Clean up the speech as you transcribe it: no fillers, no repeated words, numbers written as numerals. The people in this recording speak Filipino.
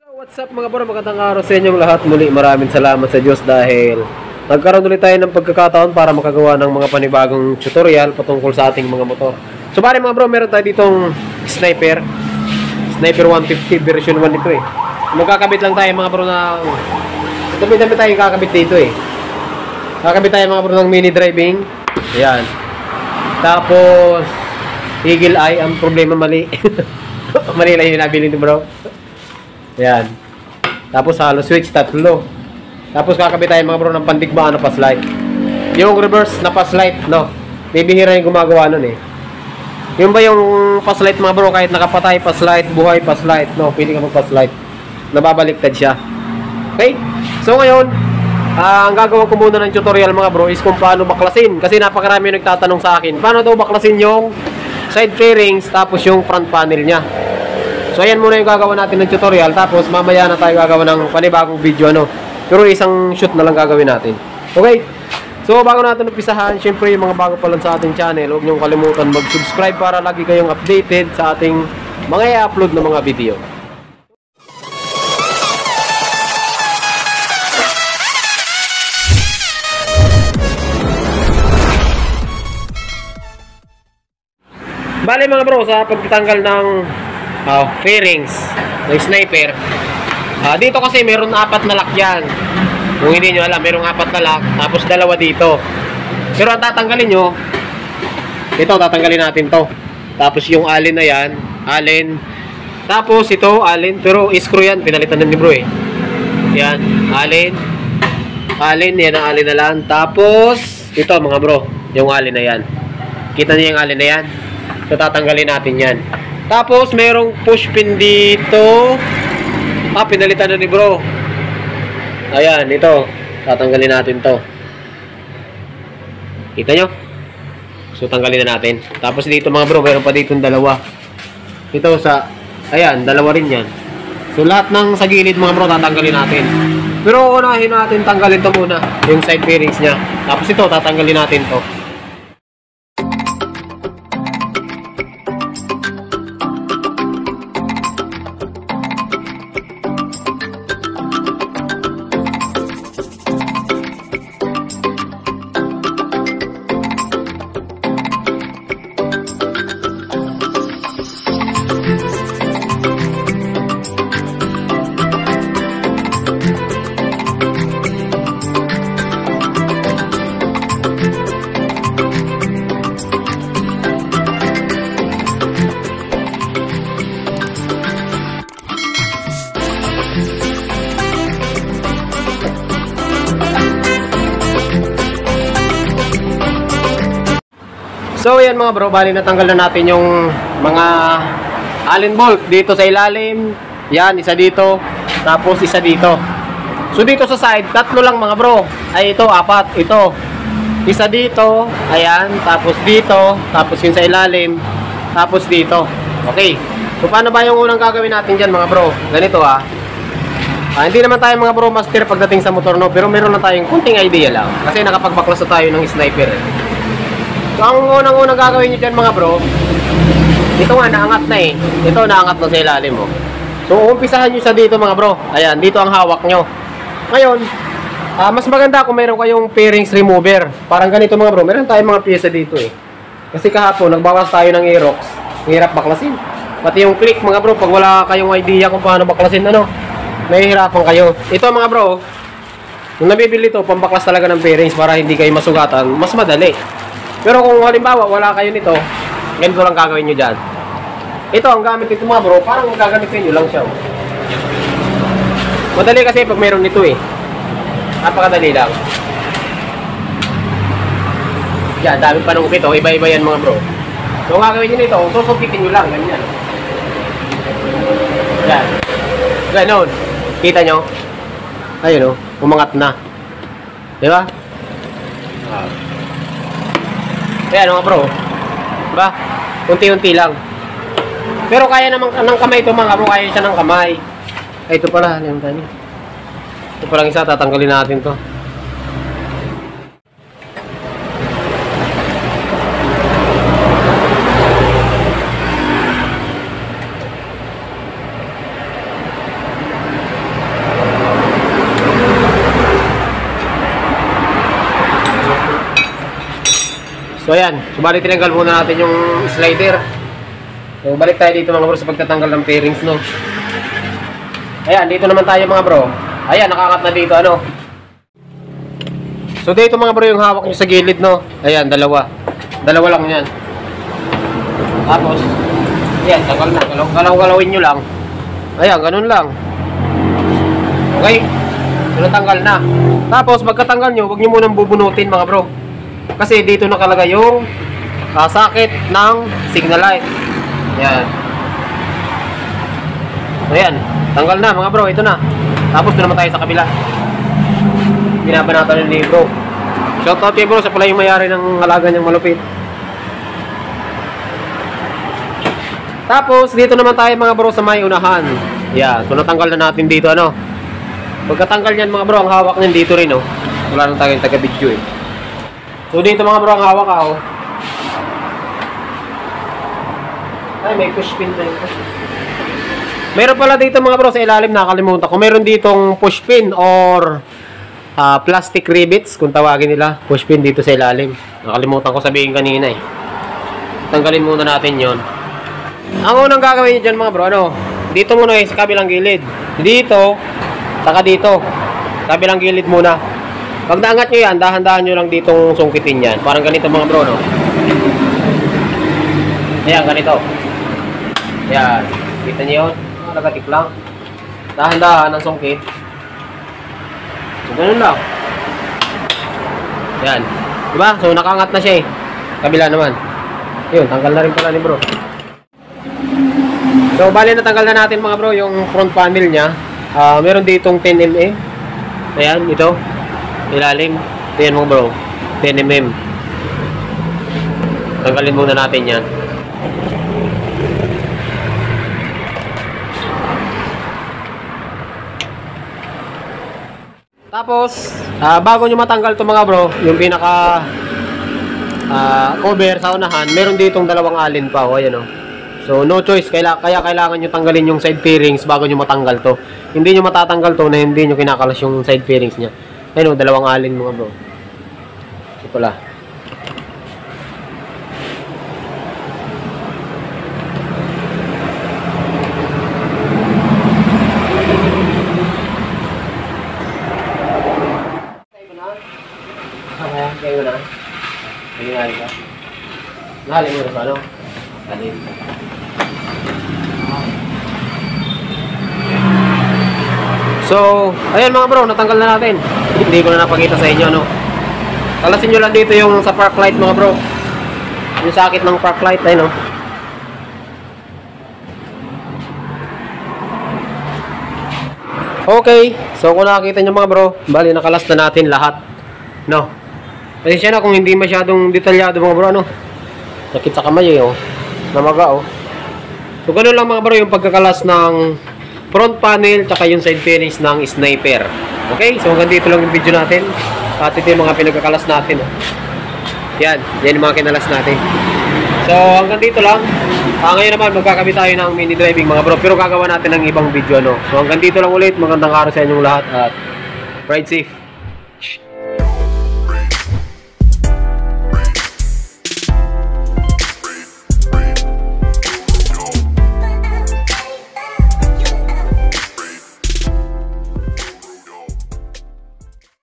What's up mga bro, magandang araw sa inyong lahat. Muli maraming salamat sa Diyos dahil nagkaroon ulit tayo ng pagkakataon para makagawa ng mga panibagong tutorial patungkol sa ating mga motor. So bali mga bro, meron tayo ditong Sniper 150 version 1 nito eh. Magkakabit lang tayo mga bro ng dami-dami tayo kakabit dito eh. Kakabit tayo mga bro ng mini driving. Ayan. Tapos Eagle Eye, ang problema mali. Mali lang yung nabili ni bro. Ayan. Tapos halo switch, tatlo. Tapos kakabit tayo mga bro ng pandigmaan na paslight. Yung reverse na paslight, no? Bibihira yung gumagawa nun eh. Yung ba yung paslight mga bro, kahit nakapatay paslight, buhay paslight, no? Pili ka mag-paslight. Nababaliktad siya. Okay? So ngayon, ang gagawin ko muna ng tutorial mga bro is kung paano baklasin. Kasi napakarami yung nagtatanong sa akin, paano daw baklasin yung side fairings tapos yung front panel niya. So ayan muna yung gagawa natin ng tutorial. Tapos mamaya na tayo gagawa ng panibagong video ano. Pero isang shoot na lang gagawin natin. Okay? So bago natin umpisahan, syempre yung mga bago pa lang sa ating channel, huwag niyong kalimutan mag-subscribe para lagi kayong updated sa ating mga i-upload na mga video. Bale mga bro, sa pagtanggal ng fairings ng Sniper, dito kasi meron 4 na lock yan. Kung hindi nyo alam, merong 4 na lock, tapos 2 dito. Pero ang tatanggalin nyo, ito tatanggalin natin to. Tapos yung allen na yan, allen. Tapos ito allen, pero screw yan, pinalitan na ni bro eh. Yan, allen, yan ang allen na lang. Tapos ito mga bro, yung allen na yan. Kita niyo yung allen na yan? So tatanggalin natin yan. Tapos merong push pin dito. Pinalitan na ni bro. Ayan, ito. Tatanggalin natin to. Kita nyo? So tanggalin na natin. Tapos dito mga bro, meron pa dito 2. Ito sa, ayan, 2 rin yan. So lahat ng sa gilid mga bro, tatanggalin natin. Pero unahin natin tanggalin to muna, yung side fairings nya. Tapos ito, tatanggalin natin to. So yan mga bro, bali natanggal na natin yung mga allen bolt dito sa ilalim. Yan, isa dito, tapos isa dito. So dito sa side, 3 lang mga bro. Ay ito, 4, ito. Isa dito, ayan, tapos dito, tapos yun sa ilalim, tapos dito. Okay. So paano ba yung unang gagawin natin dyan mga bro? Ganito hindi naman tayo mga bro master pagdating sa motor no, pero meron na tayong kunting idea lang. Kasi nakapagbaklas na tayo ng Sniper eh. So, ang unang-unang gagawin nyo dyan mga bro, ito nga naangat na eh. Ito naangat na sa ilalim mo. So umpisahan nyo sa dito mga bro. Ayan, dito ang hawak nyo. Ngayon, mas maganda kung meron kayong fairings remover. Parang ganito mga bro, meron tayong mga pyesa dito eh. Kasi kahapon, nagbawas tayo ng Aerox. Hirap baklasin. Pati yung click mga bro, pag wala kayong idea kung paano baklasin, mahihirapan kayo. Ito mga bro, kung nabibili ito, pambaklas talaga ng fairings para hindi kayo masugatan, mas madali. Pero kung halimbawa wala kayo nito, ganito lang gagawin nyo dyan. Ito ang gamit nito mga bro, parang gagamitin nyo lang siya. Madali kasi pag meron nito eh. Napakadali lang. Yan, dami pa nung ito, iba-iba yan mga bro. So ang gagawin nyo nito, susukitin nyo lang, ganyan. Yan. Ganon. Kita nyo? Ayun umangat na. Diba? Ayan mga bro, diba? Unti-unti lang. Pero kaya naman ng kamay ito mga bro, kaya siya ng kamay. Ay ito pala, yung tani. Ito palang isa, tatanggalin natin to. So ayan, subali tinanggal muna natin yung slider. So balik tayo dito mga bro sa pagtatanggal ng fairings, no. Ayan, dito naman tayo mga bro. Ayan, nakakat na dito ano. So dito mga bro yung hawak nyo sa gilid, no. Ayan, dalawa. Dalawa lang yan. Tapos, ayan, tanggal na. Galaw-galawin nyo lang. Ayan, ganun lang. Okay? So natanggal na. Tapos pagkatanggal nyo, huwag nyo munang bubunutin mga bro. Kasi dito nakalagay yung socket ng signal light. Ayan. Ayan. Tanggal na mga bro. Ito na. Tapos doon naman tayo sa kabila. Binabanatan ni bro. Shoutout kay bro sa pala yung mayari ng halaga niyang malupit. Tapos dito naman tayo mga bro sa may unahan. Ayan. So natanggal na natin dito ano. Pagkatanggal niyan mga bro, ang hawak niyan dito rin oh. Wala nang tayong taga-video eh. So dito mga bro ang hawak oh. Ay, may push pin na yun. Meron pala dito mga bro sa ilalim, nakalimutan ko. Meron ditong push pin or plastic rivets kung tawagin nila. Push pin dito sa ilalim. Nakalimutan ko sabihin kanina eh. Tanggalin muna natin yon. Ang unang gagawin nyo dyan mga bro, ano? Dito muna eh, sa kabilang gilid. Dito, saka dito. Kabilang gilid muna. Pag naangat nyo yan, dahan-dahan nyo lang ditong sungkitin yan. Parang ganito mga bro, no? Ayan, ganito. Ayan. Kita nyo yun? Nagatik lang. Dahan-dahan ang sungkit. So, ganun lang. Ayan. Diba? So, nakaangat na siya eh. Kabila naman. Yun, tanggal na rin pala ni bro. So, bali natanggal na natin mga bro yung front panel niya. Meron ditong 10 mm. Ayan, ito. Ilalim. Ayan mga bro. 10 mm. Tanggalin muna natin yan. Tapos, bago nyo matanggal to mga bro, yung pinaka cover sa unahan, meron ditong dalawang alin pa. O, ayan o. So, no choice. Kaya kailangan nyo tanggalin yung side fairings bago nyo matanggal to. Hindi nyo matatanggal to na hindi nyo kinakalas yung side fairings nya. Ayun o, dalawang alin mga bro. Ito pala. Kayo na. Nangyari ka. Nahalin mo na sa ano? Halin. So, ayan mga bro, natanggal na natin. Hindi ko na napakita sa inyo, no? Kalasin nyo lang dito yung sa park light mga bro. Yung sakit ng park light, ayun, no? Okay, so kung nakakita nyo mga bro, bali nakalas na natin lahat, no? Kasi siya na kung hindi masyadong detalyado mga bro, ano? Sakit sa kamay, oh. Namaga, oh. So, ganun lang mga bro yung pagkakalas ng front panel tsaka yung side fairings ng sniper. Okay? So hanggang dito lang yung video natin. At ito yung mga pinagkakalas natin. Yan. Yan yung mga kinalas natin. So hanggang dito lang. Ngayon naman magkakabit tayo ng mini driving mga bro. Pero gagawa natin ng ibang video. No? So hanggang dito lang ulit. Magandang araw sa inyong lahat. At ride safe.